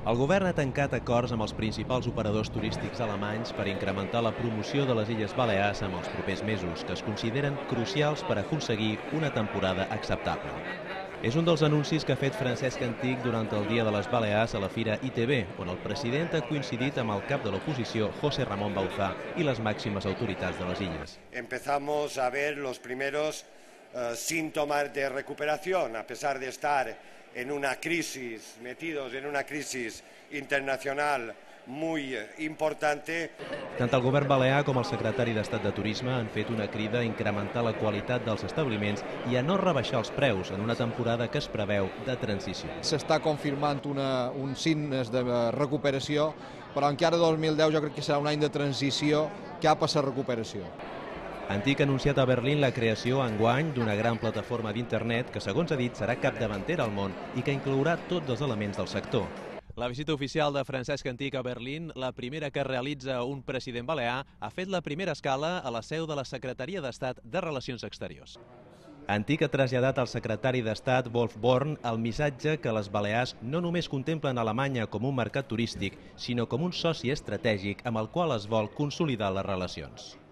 El govern ha tancat acords amb els principals operadors turístics alemanys per incrementar la promoció de les Illes Balears en els propers mesos, que es consideren crucials per aconseguir una temporada acceptable. És un dels anuncis que ha fet Francesc Antich durant el Dia de les Balears a la Fira ITB, on el president ha coincidit amb el cap de l'oposició, José Ramón Bauzá, i les màximes autoritats de les illes. Empezamos a ver los primeros síntomas de recuperación, a pesar de estar en una crisis, metidos en una crisis internacional muy importante. Tant el govern balear com el secretari d'Estat de Turisme han fet una crida a incrementar la qualitat dels establiments i a no rebaixar els preus en una temporada que es preveu de transició. S'està confirmant uns signes de recuperació, però encara 2010 jo crec que serà un any de transició cap a la recuperació. Antich ha anunciat a Berlín la creació enguany d'una gran plataforma d'internet que, segons ha dit, serà capdavantera al món i que inclourà tots els elements del sector. La visita oficial de Francesc Antich a Berlín, la primera que realitza un president balear, ha fet la primera escala a la seu de la Secretaria d'Estat de Relacions Exteriors. Antich ha traslladat al secretari d'Estat, Wolf Born, el missatge que les Balears no només contemplen Alemanya com un mercat turístic, sinó com un soci estratègic amb el qual es vol consolidar les relacions.